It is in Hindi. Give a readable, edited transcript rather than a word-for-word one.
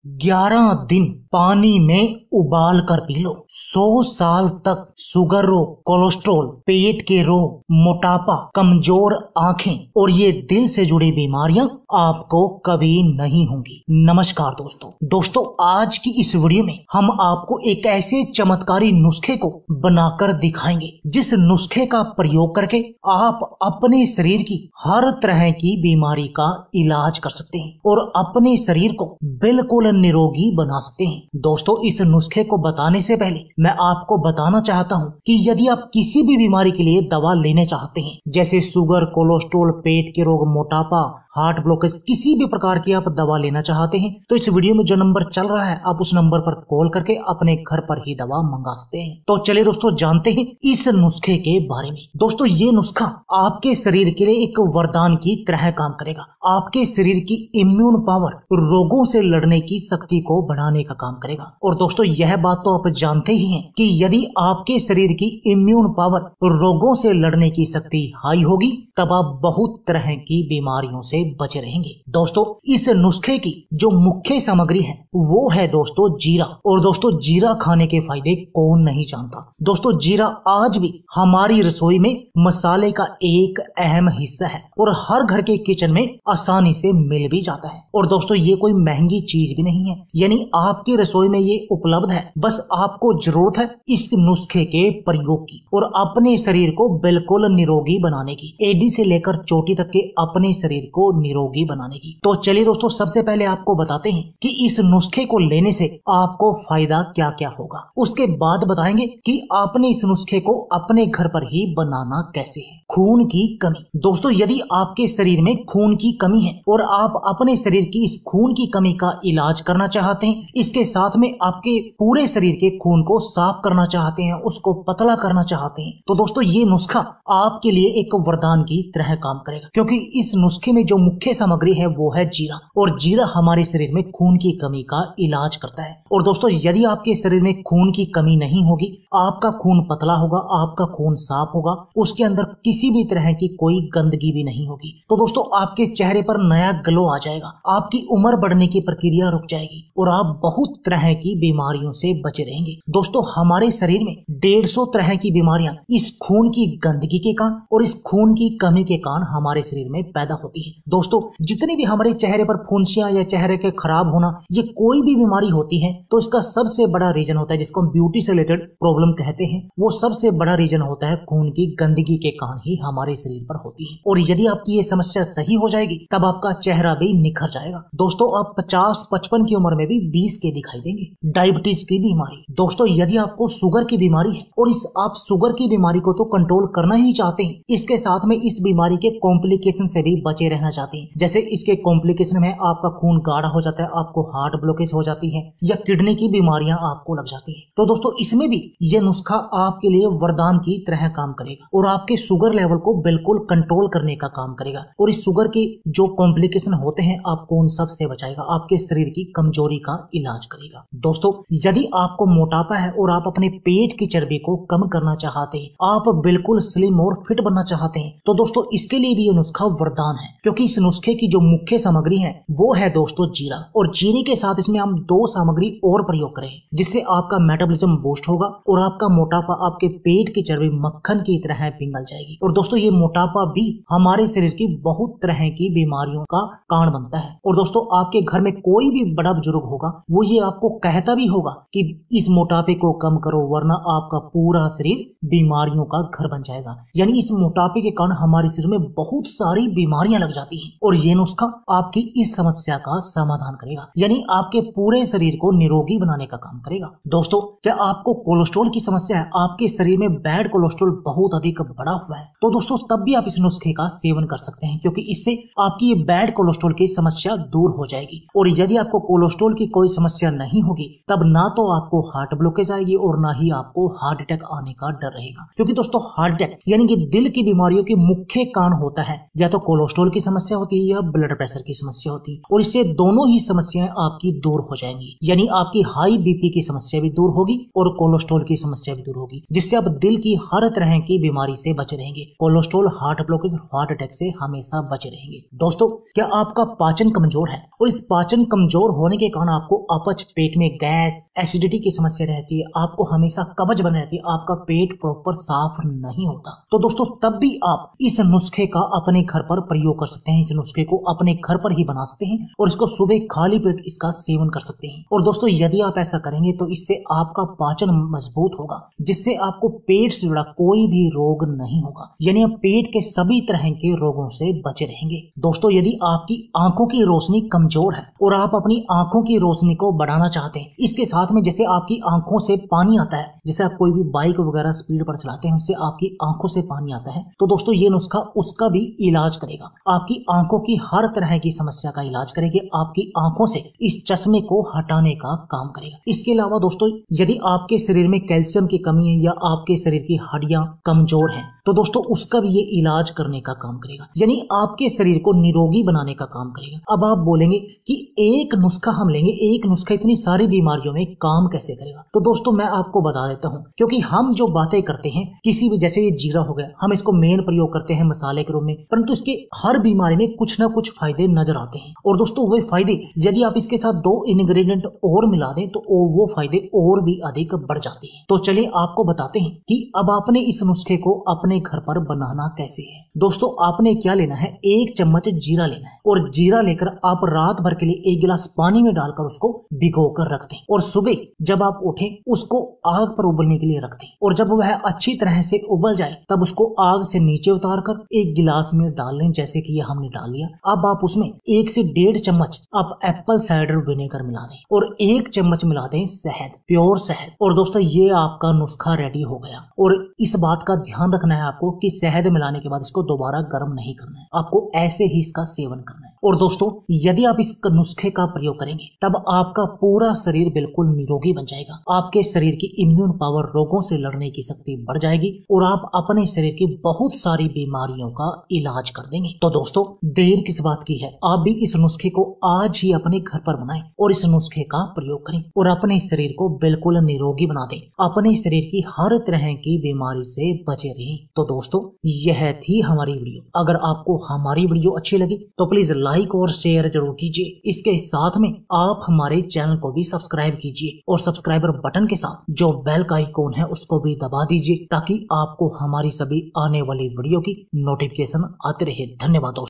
11 दिन पानी में उबाल कर पी लो। 100 साल तक शुगर रोग, कोलेस्ट्रॉल, पेट के रोग, मोटापा, कमजोर आंखें और ये दिल से जुड़ी बीमारियां आपको कभी नहीं होंगी। नमस्कार दोस्तों, आज की इस वीडियो में हम आपको एक ऐसे चमत्कारी नुस्खे को बनाकर दिखाएंगे जिस नुस्खे का प्रयोग करके आप अपने शरीर की हर तरह की बीमारी का इलाज कर सकते हैं और अपने शरीर को बिल्कुल निरोगी बना सकते हैं। दोस्तों, इस नुस्खे को बताने से पहले मैं आपको बताना चाहता हूं कि यदि आप किसी भी बीमारी के लिए दवा लेने चाहते हैं, जैसे शुगर, कोलेस्ट्रॉल, पेट के रोग, मोटापा, हार्ट ब्लॉकेज, किसी भी प्रकार की आप दवा लेना चाहते हैं तो इस वीडियो में जो नंबर चल रहा है आप उस नंबर पर कॉल करके अपने घर पर ही दवा मंगा सकते हैं। तो चलिए दोस्तों, जानते हैं इस नुस्खे के बारे में। दोस्तों, ये नुस्खा आपके शरीर के लिए एक वरदान की तरह काम करेगा। आपके शरीर की इम्यून पावर, रोगों से लड़ने की शक्ति को बढ़ाने का काम करेगा। और दोस्तों, यह बात तो आप जानते ही हैं कि यदि आपके शरीर की इम्यून पावर, रोगों से लड़ने की शक्ति हाई होगी तब आप बहुत तरह की बीमारियों से बचे रहेंगे। दोस्तों, इस नुस्खे की जो मुख्य सामग्री है वो है दोस्तों जीरा। और दोस्तों, जीरा खाने के फायदे कौन नहीं जानता। दोस्तों, जीरा आज भी हमारी रसोई में मसाले का एक अहम हिस्सा है और हर घर के किचन में आसानी से मिल भी जाता है। और दोस्तों, ये कोई महंगी चीज भी नहीं है, यानी आपकी रसोई में ये उपलब्ध है। बस आपको जरूरत है इस नुस्खे के प्रयोग की और अपने शरीर को बिल्कुल निरोगी बनाने की, एडी से लेकर चोटी तक के अपने शरीर को निरोगी बनाने की। तो चलिए दोस्तों, सबसे पहले आपको बताते हैं कि इस नुस्खे को लेने से आपको फायदा क्या क्या होगा। उसके बाद बताएंगे कि आपने इस नुस्खे को अपने घर पर ही बनाना कैसे है। खून की कमी। दोस्तों, यदि आपके शरीर में खून की कमी है और आप अपने शरीर की इस खून की कमी का इलाज करना चाहते हैं, इसके साथ में आपके पूरे शरीर के खून को साफ करना चाहते हैं, उसको पतला करना चाहते हैं, तो दोस्तों ये नुस्खा आपके लिए एक वरदान की तरह काम करेगा। क्योंकि इस नुस्खे में जो मुख्य सामग्री है वो है जीरा, और जीरा हमारे शरीर में खून की कमी का इलाज करता है। और दोस्तों, यदि आपके शरीर में खून की कमी नहीं होगी, आपका खून पतला होगा, आपका खून साफ होगा, उसके अंदर किसी भी तरह की कोई गंदगी भी नहीं होगी, तो दोस्तों आपके चेहरे पर नया ग्लो आ जाएगा, आपकी उम्र बढ़ने की प्रक्रिया रुक जाएगी और आप बहुत तरह की बीमारियों से बचे रहेंगे। दोस्तों, हमारे शरीर में 150 तरह की बीमारियां इस खून की गंदगी के कारण और इस खून की कमी के कारण हमारे शरीर में पैदा होती है। दोस्तों, जितनी भी हमारे चेहरे पर फुंसियां या चेहरे के खराब होना, ये कोई भी बीमारी होती है तो इसका सबसे बड़ा रीजन होता है, जिसको हम ब्यूटी से रिलेटेड प्रॉब्लम कहते हैं, वो सबसे बड़ा रीजन होता है खून की गंदगी के कारण ही हमारे शरीर पर होती है। और यदि आपकी ये समस्या सही हो जाएगी तब आपका चेहरा भी निखर जाएगा। दोस्तों, आप 50-55 की उम्र में भी 20 के दिखाई देंगे। डायबिटीज की बीमारी। दोस्तों, यदि आपको शुगर की बीमारी है और आप शुगर की बीमारी को तो कंट्रोल करना ही चाहते हैं, इसके साथ में इस बीमारी के कॉम्प्लिकेशन से भी बचे रहना चाहते हैं, जैसे इसके कॉम्प्लिकेशन में आपका खून गाढ़ा हो जाता है, आपको हार्ट ब्लॉकेज हो जाती है या किडनी की बीमारियां आपको लग जाती है, तो दोस्तों इसमें भी यह नुस्खा आपके लिए वरदान की तरह काम करेगा और आपके शुगर लेवल को बिल्कुल कंट्रोल करने का काम करेगा। और इस शुगर के जो कॉम्प्लिकेशन होते हैं आपको उन सब से बचाएगा, आपके शरीर की कमजोरी का इलाज करेगा। दोस्तों, यदि आपको मोटापा है और आप अपने पेट की चर्बी को कम करना चाहते हैं, आप बिल्कुल स्लिम और फिट बनना चाहते हैं, तो दोस्तों इसके लिए भी यह नुस्खा वरदान है। क्योंकि इस नुस्खे की जो मुख्य सामग्री है वो है दोस्तों जीरा, और जीरे के साथ इसमें हम 2 सामग्री और प्रयोग करें जिससे आपका मेटाबॉलिज्म बूस्ट होगा और आपका मोटापा, आपके पेट की चर्बी मक्खन की तरह पिघल जाएगी। और दोस्तों, ये मोटापा भी हमारे शरीर की बहुत तरह की बीमारियों का कारण बनता है। और दोस्तों, आपके घर में कोई भी बड़ा बुजुर्ग होगा वो ये आपको कहता भी होगा कि इस मोटापे को कम करो वरना आपका पूरा शरीर बीमारियों का घर बन जाएगा। यानी इस मोटापे के कारण हमारे शरीर में बहुत सारी बीमारियां लग जाती हैं और ये नुस्खा आपकी इस समस्या का समाधान करेगा, यानी आपके पूरे शरीर को निरोगी बनाने का काम करेगा। दोस्तों, क्या आपको कोलेस्ट्रॉल की समस्या है, आपके शरीर में बैड कोलेस्ट्रॉल बहुत अधिक बढ़ा हुआ है, तो दोस्तों तब भी आप इस नुस्खे का सेवन कर सकते हैं, क्योंकि इससे आपकी ये बैड कोलेस्ट्रॉल की समस्या दूर हो जाएगी। और यदि आपको कोलेस्ट्रॉल की कोई समस्या नहीं होगी तब ना तो आपको हार्ट ब्लॉकेज आएगी और ना ही आपको हार्ट अटैक आने का डर रहेगा। क्योंकि दोस्तों, हार्ट अटैक यानी कि दिल की बीमारियों के मुख्य कारण होता है या तो कोलेस्ट्रॉल की समस्या समस्या होती है या ब्लड प्रेशर की समस्या होती है, और इससे दोनों ही समस्याएं आपकी दूर हो जाएंगी। यानी आपकी हाई बीपी की समस्या भी दूर होगी और कोलेस्ट्रॉल की समस्या भी दूर होगी, जिससे आप दिल की हर तरह की बीमारी से बचे रहेंगे। Cholesterol, heart blockage, heart attack से हमेशा बचे रहेंगे। दोस्तों, क्या आपका पाचन कमजोर है और इस पाचन कमजोर होने के कारण आपको अपच, पेट में गैस, एसिडिटी की समस्या रहती है, आपको हमेशा कब्ज बनी रहती है, आपका पेट प्रॉपर साफ नहीं होता, तो दोस्तों तब भी आप इस नुस्खे का अपने घर पर प्रयोग कर सकते हैं। इस नुस्खे को अपने घर पर ही बना सकते हैं और इसको सुबह खाली पेट इसका सेवन कर सकते हैं। और दोस्तों, यदि आप ऐसा करेंगे तो इससे आपका पाचन मजबूत होगा, जिससे आपको पेट से जुड़ा कोई भी रोग नहीं होगा, यानी आप पेट के सभी तरह के रोगों से बचे रहेंगे। दोस्तों, यदि आपकी आंखों की रोशनी कमजोर है और आप अपनी आंखों की रोशनी को बढ़ाना चाहते हैं, इसके साथ में जैसे आपकी आंखों से पानी आता है, जैसे आप कोई भी बाइक वगैरह स्पीड पर चलाते हैं, उससे आपकी आंखों से पानी आता है, तो दोस्तों ये नुस्खा उसका भी इलाज करेगा। आपकी आंखों की हर तरह की समस्या का इलाज करेगी, आपकी आंखों से इस चश्मे को हटाने का काम करेगा। इसके अलावा दोस्तों, यदि आपके शरीर में कैल्शियम की कमी है या आपके शरीर की हड्डियां कमजोर हैं, तो दोस्तों उसका भी ये इलाज करने का काम करेगा, यानी आपके शरीर को निरोगी बनाने का काम करेगा। अब आप बोलेंगे कि एक नुस्खा हम लेंगे, एक नुस्खा इतनी सारी बीमारियों में काम कैसे करेगा? तो दोस्तों मैं आपको बता देता हूं, क्योंकि हम जो बातें करते हैं किसी भी, जैसे ये जीरा हो गया, हम इसको मेन प्रयोग करते हैं मसाले के रूप में, परंतु इसके हर बीमारी में कुछ ना कुछ फायदे नजर आते हैं। और दोस्तों वो फायदे यदि आप इसके साथ 2 इंग्रेडिएंट और मिला दें तो वो फायदे और भी अधिक बढ़ जाते हैं। तो चलिए आपको बताते हैं कि अब आपने इस नुस्खे को अपने घर पर बनाना कैसे है। दोस्तों आपने क्या लेना है, 1 चम्मच जीरा लेना है, और जीरा लेकर आप रात भर के लिए 1 गिलास पानी में डालकर उसको भिगो कर रख दें, और सुबह जब आप उठें उसको आग पर उबलने के लिए रख दें, और जब वह अच्छी तरह से उबल जाए तब उसको आग से नीचे उतार कर 1 गिलास में डाल लें, जैसे कि ये हमने डाल लिया। अब आप उसमें 1 से 1.5 चम्मच आप एप्पल साइडर विनेगर मिला दें और 1 चम्मच मिला दें शहद, प्योर शहद। और दोस्तों ये आपका नुस्खा रेडी हो गया। और इस बात का ध्यान रखना है आपको कि शहद मिलाने के बाद इसको दोबारा गर्म नहीं करना है, आपको ऐसे ही इसका सेवन करना है। और दोस्तों यदि आप इस नुस्खे का प्रयोग करेंगे तब आपका पूरा शरीर बिल्कुल निरोगी बन जाएगा, आपके शरीर की इम्यून पावर, रोगों से लड़ने की शक्ति बढ़ जाएगी और आप अपने शरीर की बहुत सारी बीमारियों का इलाज कर देंगे। तो दोस्तों देर किस बात की है, आप भी इस नुस्खे को आज ही अपने घर पर बनाएं और इस नुस्खे का प्रयोग करें और अपने शरीर को बिल्कुल निरोगी बना दें, अपने शरीर की हर तरह की बीमारी से बचे रहें। तो दोस्तों यह थी हमारी वीडियो। अगर आपको हमारी वीडियो अच्छी लगी तो प्लीज लाइक और शेयर जरूर कीजिए। इसके साथ में आप हमारे चैनल को भी सब्सक्राइब कीजिए और सब्सक्राइबर बटन के साथ जो बेल का आइकॉन है उसको भी दबा दीजिए, ताकि आपको हमारी सभी आने वाली वीडियो की नोटिफिकेशन आते रहे। धन्यवाद दोस्तों।